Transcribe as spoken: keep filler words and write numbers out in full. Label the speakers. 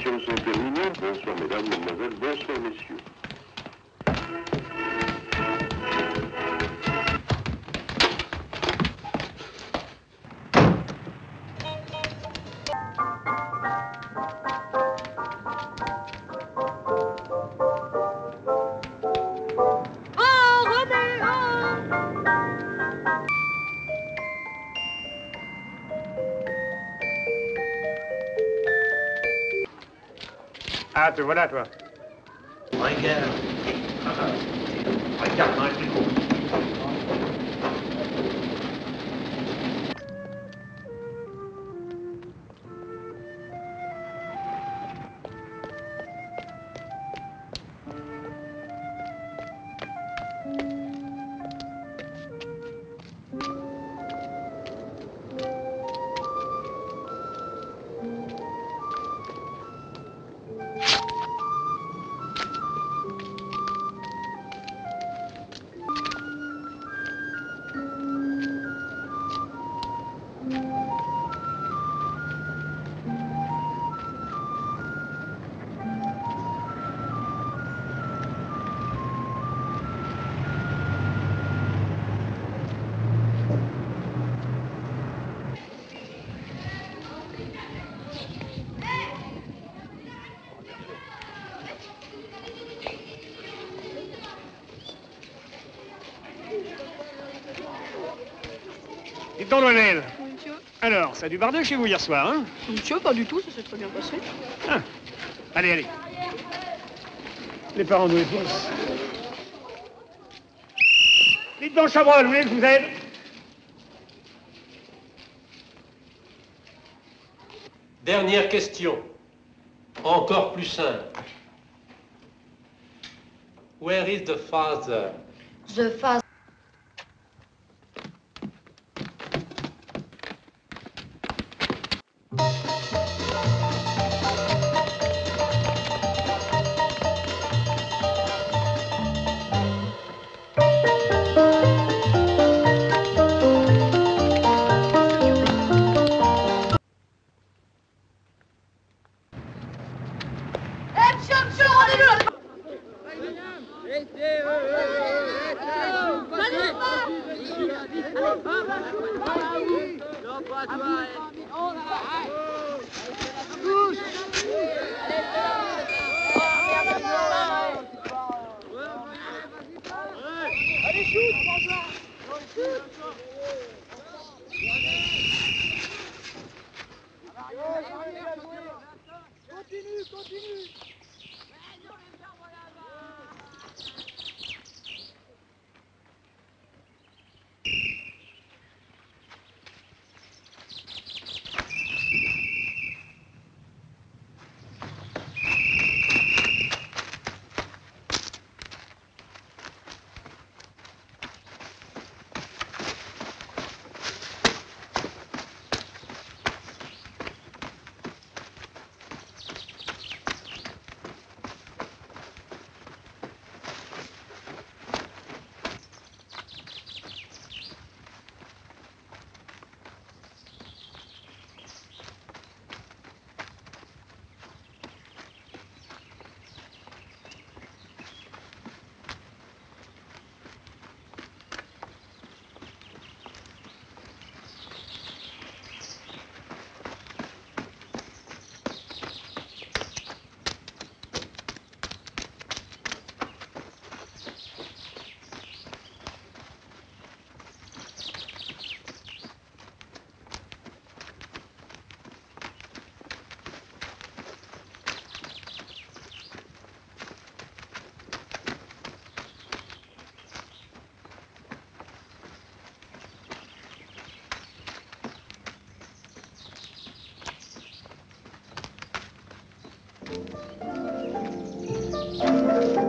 Speaker 1: présentations sont terminées. Bonsoir mesdames, mademoiselles, bonsoir messieurs.
Speaker 2: Ah, te voilà, toi.
Speaker 3: Regarde. Regarde dans le tricot.
Speaker 2: Dites donc, Noël.
Speaker 4: Oui, monsieur.
Speaker 2: Alors, ça a du bardeux chez vous hier soir, hein?
Speaker 4: Monsieur, pas du tout, ça s'est très bien passé.
Speaker 2: Ah. Allez, allez. Les parents d'où ils poussent. Dites donc, Chabrol, vous voulez que je vous aide?
Speaker 3: Dernière question. Encore plus simple. Where is the father?
Speaker 5: The father.
Speaker 6: Continue, continue. Thank you.